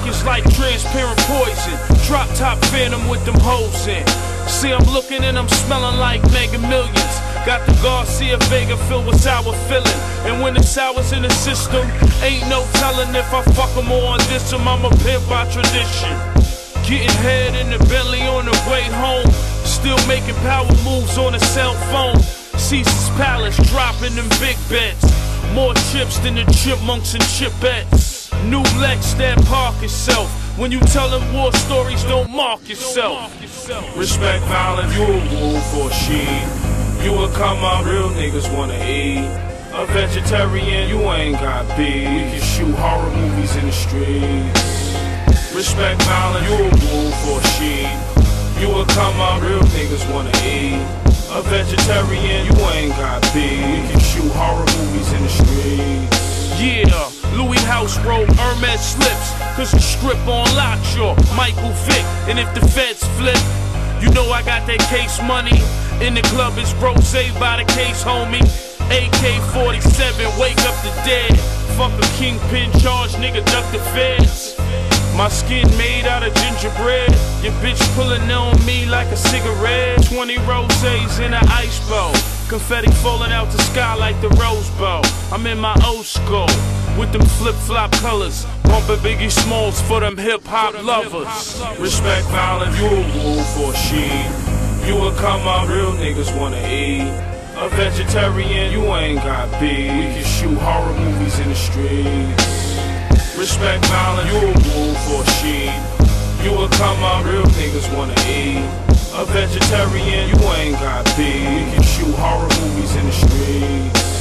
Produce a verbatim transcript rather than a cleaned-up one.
pockets like transparent poison. Drop top phantom with them hoes in. See, I'm looking and I'm smelling like Mega Millions. Got the Garcia Vega filled with sour filling. And when the sour's in the system, ain't no telling if I fuck them or on this them. I'm a pimp by tradition. Getting head in the Bentley on the way home. Still making power moves on a cell phone. Caesar's Palace dropping them big bets. More chips than the chipmunks and chipettes. New Lex that park itself. When you tellin' war stories, don't mark yourself. Respect violence, you a wolf or a sheep. You a come up, real niggas wanna eat. A vegetarian, you ain't got beef. We can shoot horror movies in the streets. Respect violence, you a wolf or a sheep. You a come up, real niggas wanna eat. A vegetarian, you ain't got beef. We can shoot horror movies in the streets. Yeah, Louis House robe, Hermes slips. Cause the strip on lockjaw, Michael Vick. And if the feds flip, you know I got that case money. In the club it's rose by the case, homie. A K forty-seven, wake up the dead. Fuck a kingpin charge, nigga, duck the feds. My skin made out of gingerbread. Your bitch pulling on me like a cigarette. Twenty rosés in an ice bowl. Confetti falling out the sky like the Rose Bowl. I'm in my old school with them flip-flop colors. Bumping Biggie Smalls for them hip-hop lovers. Respect violence, you a wolf or a sheep. You a come up, real niggas wanna eat. A vegetarian, you ain't got beef. We can shoot horror movies in the streets. Respect violence, you a wolf or a sheep. You a come up, real niggas wanna eat. A vegetarian, you ain't got beef. We can shoot horror movies in the streets.